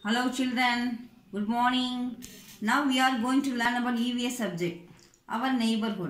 Hello children, good morning. Now we are going to learn about EVS subject, our neighborhood.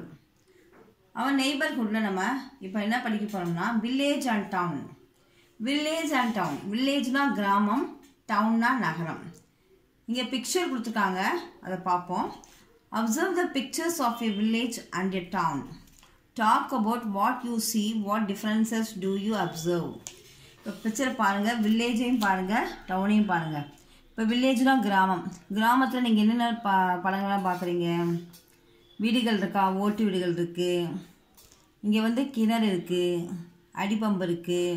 Our neighborhood la nama ipo enna padikka poromna village and town. Village and town. Village na gramam, town na nagaram. Inga picture kuduthirukanga adha paapom. Observe the pictures of a village and a town. Talk about what you see, what differences do you observe. Picture பாருங்க வில்லேஜையும் பாருங்க டவுனையும் பாருங்க. இப்போ வில்லேஜ்னா கிராமம். கிராமத்தில் நீங்கள் என்னென்ன படங்கள்லாம் பார்க்குறீங்க? வீடுகள் இருக்கா, ஓட்டு வீடுகள் இருக்குது, இங்கே வந்து கிணறு இருக்குது, அடிப்பம்பு இருக்குது,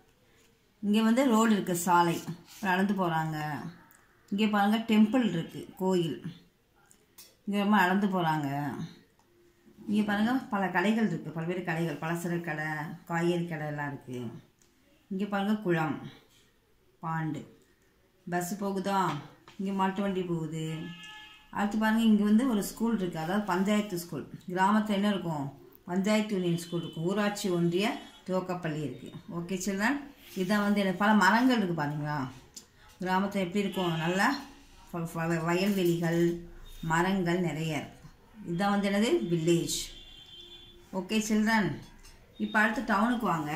இங்கே வந்து ரோடு இருக்குது, சாலை நடந்து போகிறாங்க. இங்கே பாருங்கள் டெம்பிள் இருக்குது, கோயில், இங்கே ரொம்ப நடந்து போகிறாங்க. இங்கே பாருங்கள் பல கடைகள் இருக்குது, பல்வேறு கடைகள், பலசரக்கு கடை, காய்கறி கடை எல்லாம் இருக்குது. இங்கே பாருங்கள் குளம், பாண்டு, பஸ்ஸு போகுதா, இங்கே மாட்டு வண்டி போகுது. அடுத்து பாருங்கள் இங்கே வந்து ஒரு ஸ்கூல் இருக்குது, அதாவது பஞ்சாயத்து ஸ்கூல். கிராமத்தில் என்ன இருக்கும்? பஞ்சாயத்து யூனியன் ஸ்கூல் இருக்கும், ஊராட்சி ஒன்றிய துவக்கப்பள்ளி இருக்குது. ஓகே சில்ட்ரன், இதான் வந்து எனக்கு பல மரங்கள் இருக்குது பாருங்களா. கிராமத்தில் எப்படி இருக்கும்? நல்லா வயல்வெளிகள், மரங்கள் நிறைய இருக்கும். இதுதான் வந்து என்னது? வில்லேஜ். ஓகே சில்ட்ரன், இப்போ அடுத்து டவுனுக்கு வாங்க.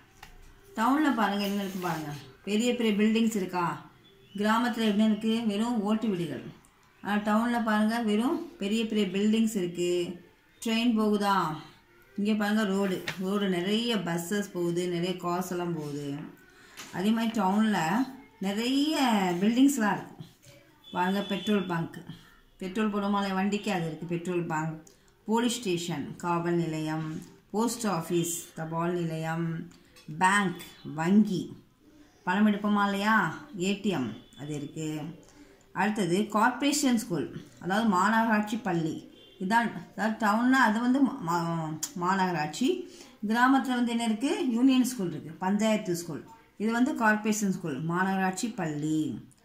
டவுனில் பாருங்கள் என்ன இருக்குது பாருங்கள். பெரிய பெரிய பில்டிங்ஸ் இருக்கா? கிராமத்தில் எப்படி இருக்குது? வெறும் ஓட்டு வீடுகள். ஆனால் டவுனில் பாருங்கள் வெறும் பெரிய பெரிய பில்டிங்ஸ் இருக்குது. ட்ரெயின் போகுதா? இங்கே பாருங்கள் ரோடு நிறைய பஸ்ஸஸ் போகுது, நிறைய கார்ஸ் எல்லாம் போகுது. அதே மாதிரி டவுனில் நிறைய பில்டிங்ஸ்லாம் இருக்குது. பாருங்கள் பெட்ரோல் பங்க், பெட்ரோல் போடுமாலே வண்டிக்கு அது இருக்குது, பெட்ரோல் பங்க். போலீஸ் ஸ்டேஷன், காவல் நிலையம். போஸ்ட் ஆஃபீஸ், தபால் நிலையம். பேங்க், வங்கி, பணம் எடுப்போமா இல்லையா, ஏடிஎம் அது இருக்குது. அடுத்தது கார்ப்பரேஷன் ஸ்கூல், அதாவது மாநகராட்சி பள்ளி. இதான் அதாவது டவுன்னா அது வந்து மாநகராட்சி. கிராமத்தில் வந்து என்ன இருக்குது? யூனியன் ஸ்கூல் இருக்குது, பஞ்சாயத்து ஸ்கூல். இது வந்து கார்ப்பரேஷன் ஸ்கூல், மாநகராட்சி பள்ளி.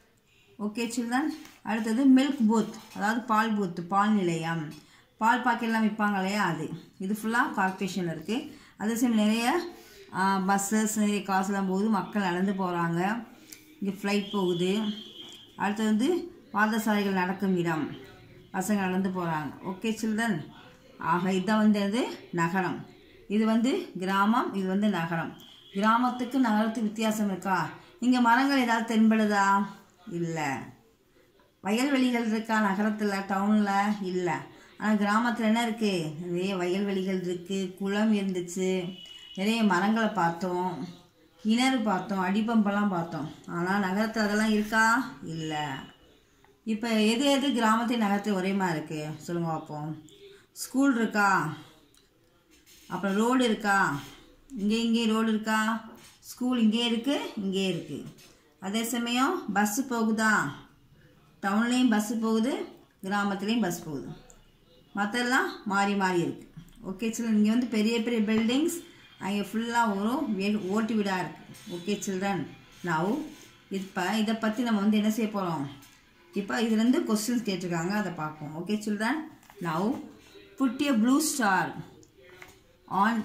ஓகே சில்ட்ரன், அடுத்தது மில்க் பூத், அதாவது பால் பூத்து, பால் நிலையம். பால் பாக்கெட்லாம் விற்பாங்க இல்லையா, அது. இது ஃபுல்லாக கார்ப்பரேஷனில் இருக்குது. அதே சமயம் நிறைய பஸ்ஸஸ், நிறைய காசுலாம் போகுது, மக்கள் நடந்து போகிறாங்க. இங்கே ஃப்ளைட் போகுது. அடுத்து வந்து பாதசாரிகள் நடக்கும் இடம், பசங்க நடந்து போகிறாங்க. ஓகே சில்ட்ரன், ஆக இதுதான் வந்து அது நகரம். இது வந்து கிராமம், இது வந்து நகரம். கிராமத்துக்கு நகரத்துக்கு வித்தியாசம் இருக்கா? இங்கே மரங்கள் ஏதாவது தென்படுதா? இல்லை. வயல்வெளிகள் இருக்கா நகரத்தில், டவுனில்? இல்லை. ஆனால் கிராமத்தில் என்ன இருக்குது? நிறைய வயல்வெளிகள் இருக்குது, குளம் இருந்துச்சு, நிறைய மரங்களை பார்த்தோம், கிணறு பார்த்தோம், அடிப்பம்பெல்லாம் பார்த்தோம். ஆனால் நகரத்தில் அதெல்லாம் இருக்கா? இல்லை. இப்போ எது கிராமத்தில் நகரத்தில் ஒரே மாதிரி இருக்குது சொல்லுங்க பார்ப்போம். ஸ்கூல் இருக்கா? அப்புறம் ரோடு இருக்கா? இங்கே ரோடு இருக்கா? ஸ்கூல் இங்கே இருக்குது, இங்கே இருக்குது. அதே சமயம் பஸ்ஸு போகுதா? டவுன்லேயும் பஸ்ஸு போகுது, கிராமத்துலேயும் பஸ் போகுது. மற்றெல்லாம் மாறி இருக்குது. ஓகே சில்ட்ரன், இங்கே வந்து பெரிய பெரிய பில்டிங்ஸ், அங்கே ஃபுல்லாக ஒரு ஓட்டு வீடாக இருக்குது. ஓகே சில்ட்ரன், நவ் இப்போ இதை பற்றி நம்ம வந்து என்ன செய்ய போகிறோம்? இப்போ இதுலேருந்து கொஸ்டின்ஸ் கேட்டிருக்காங்க, அதை பார்ப்போம். Okay children, now put a blue star on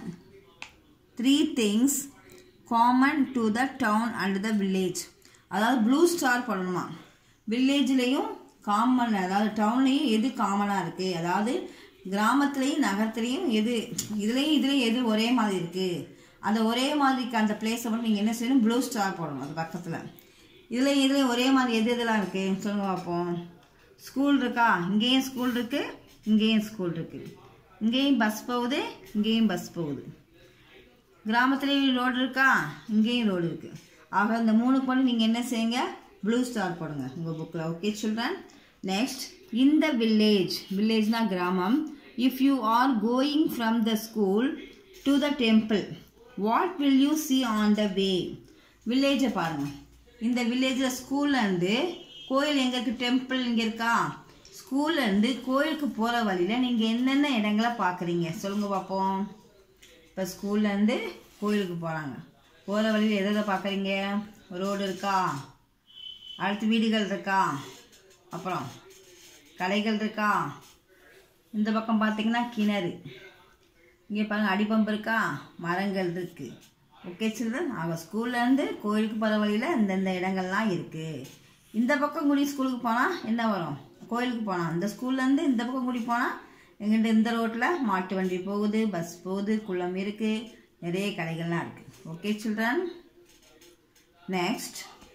3 things common to the town and the village. அதாவது ப்ளூ ஸ்டார் பண்ணணுமா? வில்லேஜ்லேயும் காமன், அதாவது டவுன்லேயும் எது காமனாக இருக்குது, அதாவது கிராமத்துலேயும் நகரத்துலேயும் எது, இதுலேயும் எது ஒரே மாதிரி இருக்குது, அந்த ஒரே மாதிரிக்கு அந்த பிளேஸை மட்டும் நீங்கள் என்ன செய்யணும்? ப்ளூ ஸ்டார் போடணும் அது பக்கத்தில். இதுலேயும் ஒரே மாதிரி எதெல்லாம் இருக்குது சொல்லுங்க பார்ப்போம். ஸ்கூல் இருக்கா? இங்கேயும் ஸ்கூல் இருக்குது, இங்கேயும் ஸ்கூல் இருக்குது. இங்கேயும் பஸ் போகுது, இங்கேயும் பஸ் போகுது. கிராமத்துலேயும் ரோடு இருக்கா? இங்கேயும் ரோடு இருக்குது. ஆக இந்த 3 பண்ணி நீங்கள் என்ன செய்யுங்க? ப்ளூ ஸ்டார் போடுங்க உங்கள் புக்கில். Okay children, next in the village, na கிராமம். if you are going from the school to the temple, what will you see on the way? village பாருங்க. இந்த வில்லேஜில் ஸ்கூல்லேருந்து கோயில் எங்கே இருக்குது? டெம்பிள் இங்கே இருக்கா? ஸ்கூல்லேருந்து கோயிலுக்கு போகிற வழியில் நீங்கள் என்னென்ன இடங்களை பார்க்குறீங்க சொல்லுங்க பார்ப்போம். இப்போ ஸ்கூல்லேருந்து கோயிலுக்கு போகிற வழியில் எதை பார்க்குறீங்க? ரோடு இருக்கா? அடுத்து வீடுகள் இருக்கா? அப்புறம் கடைகள் இருக்கா? இந்த பக்கம் பார்த்தீங்கன்னா கிணறு, இங்கே பாருங்கள் அடிப்பம்பு இருக்கா? மரங்கள் இருக்குது. ஓகே சில்ட்ரன், ஆக ஸ்கூல்லேருந்து கோயிலுக்கு போகிற வழியில் இந்தந்த இடங்கள்லாம் இருக்குது. இந்த பக்கம் கூடி ஸ்கூலுக்கு போனால் என்ன வரும்? கோயிலுக்கு போனால் அந்த ஸ்கூல்லேருந்து இந்த பக்கம் கூடி போனால் எங்கிட்ட இந்த ரோட்டில் மாட்டு வண்டி போகுது, பஸ் போகுது, குளம் இருக்குது, நிறைய கடைகள்லாம் இருக்குது. Okay children. Next,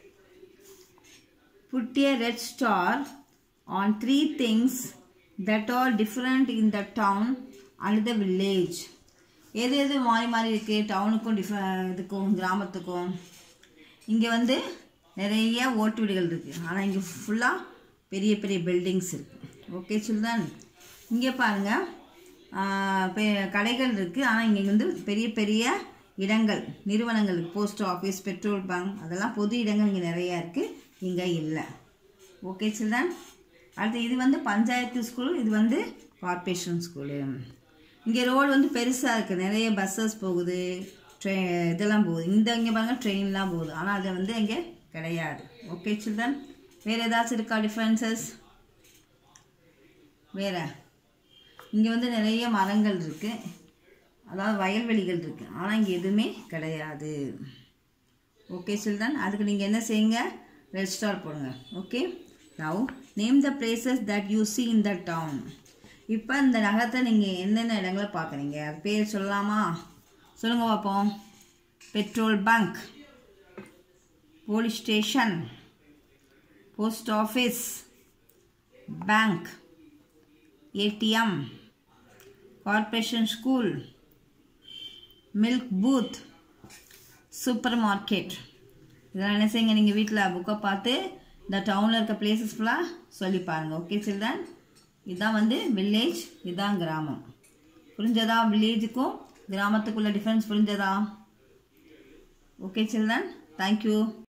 put a red star on 3 things that are different in the town and the village. எது எது மாறி மாறி இருக்குது டவுனுக்கும் இதுக்கும் கிராமத்துக்கும்? இங்கே வந்து நிறைய ஓட்டு வீடுகள் இருக்குது, ஆனால் இங்கே ஃபுல்லாக பெரிய பெரிய பில்டிங்ஸ் இருக்குது. Okay children. இங்கே பாருங்கள் கடைகள் இருக்குது, ஆனால் இங்கே வந்து பெரிய பெரிய இடங்கள், நிறுவனங்கள், போஸ்ட் ஆஃபீஸ், பெட்ரோல் பங்க், அதெல்லாம் பொது இடங்கள் இங்கே நிறையா இருக்குது, இங்கே இல்லை. Okay children. அடுத்து இது வந்து பஞ்சாயத்து ஸ்கூல், இது வந்து கார்பரேஷன் ஸ்கூலு. இங்கே ரோடு வந்து பெருசாக இருக்குது, நிறைய பஸ்ஸஸ் போகுது, இதெல்லாம் போகுது. இங்கே பாருங்கள் ட்ரெயின்லாம் போகுது, ஆனால் அது வந்து இங்கே கிடையாது. Okay children. வேறு ஏதாச்சும் இருக்கா டிஃப்ரென்சஸ்? வேறு இங்கே வந்து நிறைய மரங்கள் இருக்குது, அதாவது வயல்வெளிகள் இருக்குது, ஆனால் இங்கே எதுவுமே கிடையாது. Okay children. அதுக்கு நீங்கள் என்ன செய்யுங்க? ரெட் ஸ்டார் போடுங்க. Okay. Now name the places that you see in the town. இப்போ இந்த நகரத்தை நீங்கள் என்னென்ன இடங்களை பார்க்குறீங்க? அது பேர் சொல்லலாமா? சொல்லுங்கள் பார்ப்போம். Petrol bunk, police station, post office, bank, ATM, corporation school, milk booth, supermarket. இதெல்லாம் என்ன செய்யுங்க? நீங்கள் வீட்டில் புக்கை பார்த்து இந்த டவுனில் இருக்க பிளேசஸ் ஃபுல்லாக சொல்லி பாருங்கள். Okay children. இதுதான் வந்து வில்லேஜ், இதுதான் கிராமம். புரிஞ்சதா? வில்லேஜுக்கும் கிராமத்துக்குள்ள டிஃப்ரென்ஸ் புரிஞ்சதா? Okay children. தேங்க்யூ.